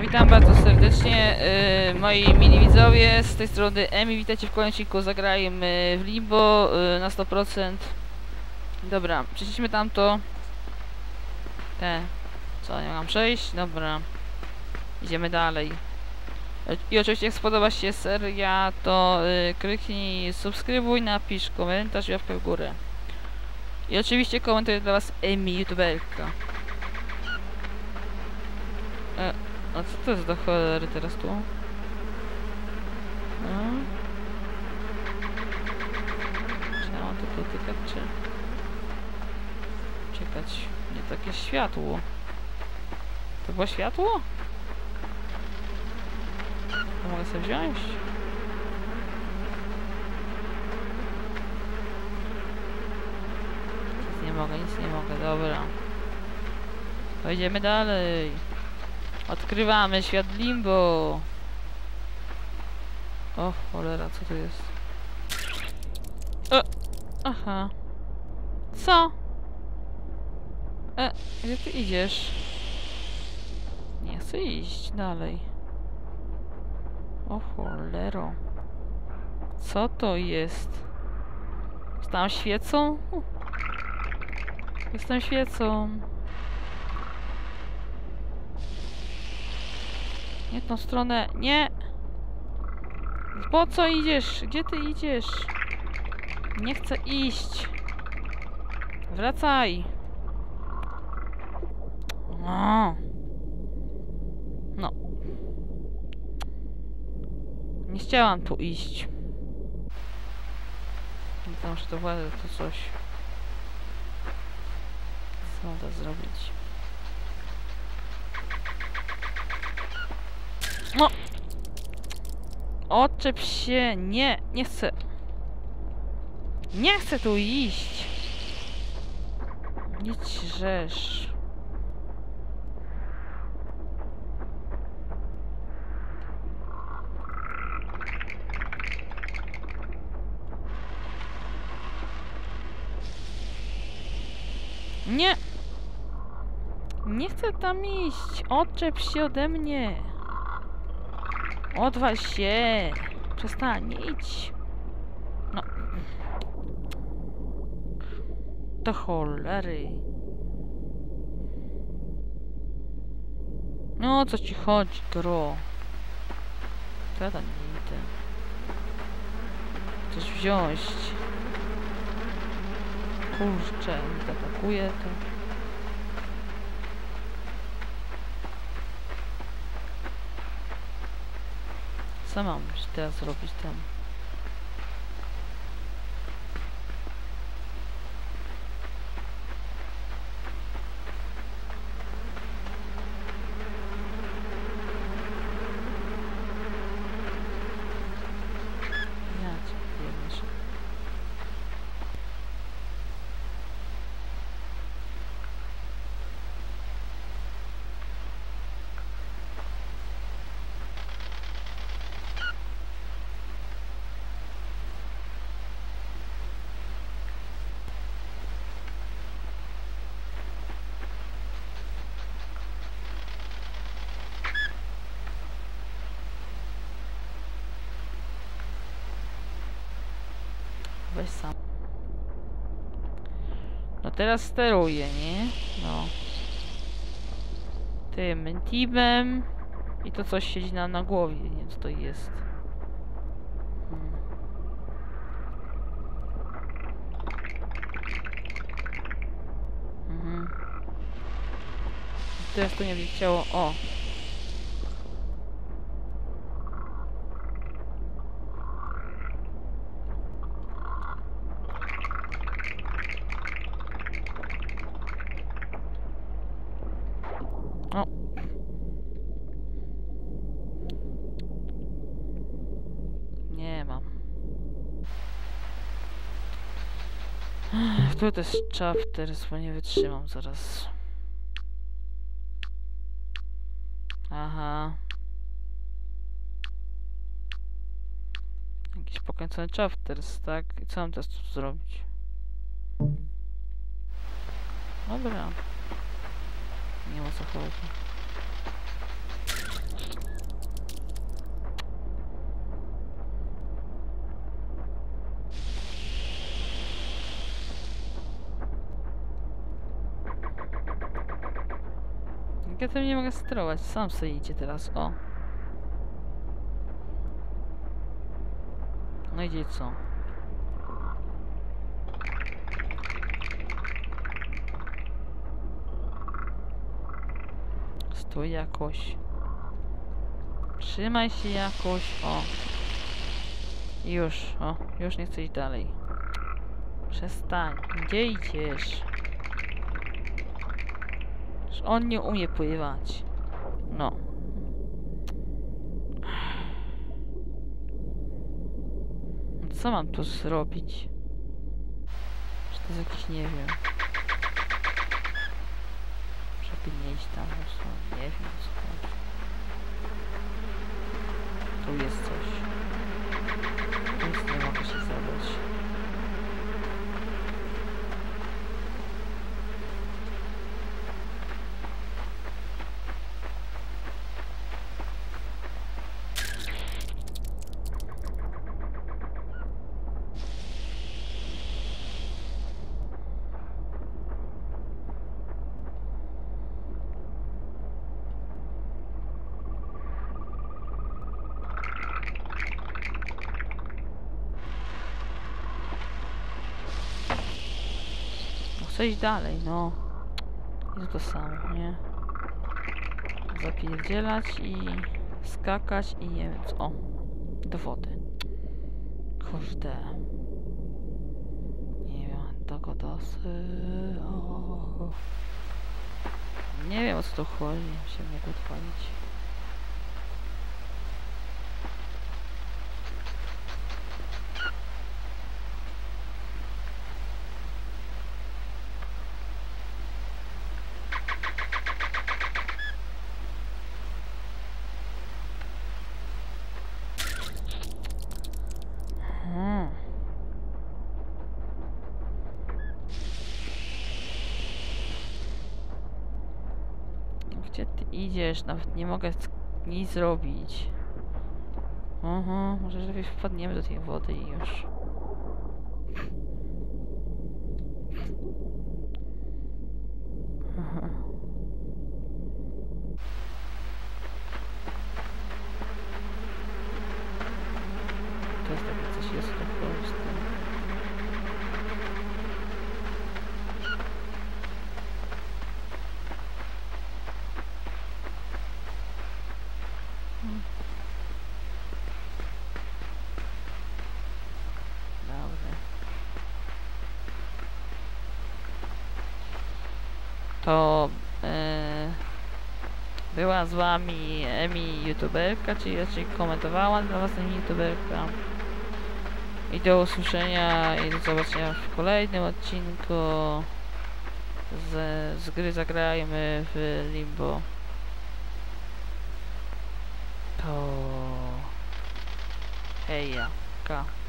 Witam bardzo serdecznie, moi mili widzowie, z tej strony Emi, witajcie w kolejnym odcinku. Zagrajmy w Limbo na 100%. Dobra, przeszliśmy tamto. Co, nie mam przejść? Dobra. Idziemy dalej. I oczywiście jak spodoba się seria, to kliknij subskrybuj, napisz komentarz i łapkę w górę. I oczywiście komentuję dla was Emi, youtuberka. A co to jest do cholery teraz tu? Czy ja mam tu dotykać, czy... Czekać, nie takie światło. To było światło? To mogę sobie wziąć? Nic nie mogę, dobra. Pojedziemy dalej. Odkrywamy świat Limbo. O cholera, co to jest? Aha. Co? Gdzie ty idziesz? Nie chcę iść dalej. O cholero. Co to jest? Tam świecą? Jestem świecą. Nie w tą stronę. Nie! Po co idziesz? Gdzie ty idziesz? Nie chcę iść. Wracaj. No. Nie chciałam tu iść. Nie wiem, że to władzę to coś. Co mam to zrobić? No! Odczep się! Nie! Nie chcę! Nie chcę tu iść! Nic rzesz. Nie! Nie chcę tam iść! Odczep się ode mnie! Odwal się! Przestań, idź! No. Do cholery. No, o co ci chodzi, gro? To ja tam nie idę. Coś wziąć. Kurczę, mi to atakuje to. Co mam teraz zrobić tam? Weź sam. No teraz steruję, nie? No. Tym teamem. I to coś siedzi na głowie, nie wiem co to jest. Teraz to nie chciało. O! O! Nie mam. Tu to jest chapters, bo nie wytrzymam zaraz. Aha. Jakiś pokręcony chapters, tak? I co mam teraz tu zrobić? Dobra. Nie ma co chodzi. Jak ja tym nie mogę sterować, sam sobie idzie teraz, o. No idzie co? Stój jakoś. Trzymaj się jakoś, o. Już nie chcę iść dalej. Przestań, gdzie idziesz? On nie umie pływać. No. Co mam tu zrobić? Czy to jest jakiś, nie wiem. Żeby nie iść tam, po prostu nie wiem co chodzi. Tu jest coś. Tu jest, nie mogę się zabrać. Chcę iść dalej, no. Jest to samo, nie? Zapierdzielać i skakać i nie wiem co. O, do wody. Kurde. Nie wiem, tego dosyć. Nie wiem o co tu chodzi, się mogę odpalić. Gdzie ty idziesz? Nawet nie mogę nic zrobić. Może lepiej wpadniemy do tej wody i już. To jest takie coś jest po prostu. To była z wami Emi youtuberka, czyli komentowała dla was Emi youtuberka. I do usłyszenia i do zobaczenia w kolejnym odcinku z gry Zagrajmy w Limbo. To hejka.